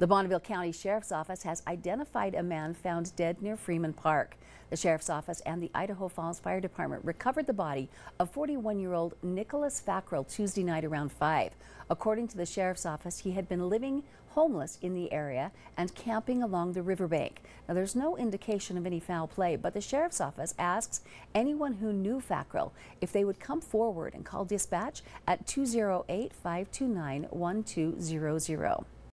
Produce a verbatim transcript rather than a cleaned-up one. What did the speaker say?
The Bonneville County Sheriff's Office has identified a man found dead near Freeman Park. The Sheriff's Office and the Idaho Falls Fire Department recovered the body of forty-one-year-old Nicholas Fackrell Tuesday night around five. According to the Sheriff's Office, he had been living homeless in the area and camping along the riverbank. Now, there's no indication of any foul play, but the Sheriff's Office asks anyone who knew Fackrell if they would come forward and call dispatch at two oh eight, five two nine, one two zero zero.